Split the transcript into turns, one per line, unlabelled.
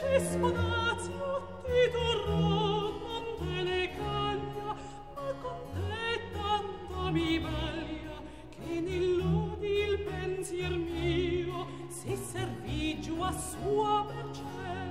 Sponazio Tito non te ne caglia, ma con te tanto mi vaglia che nell'udi il pensier mio si servì giù a sua mercè.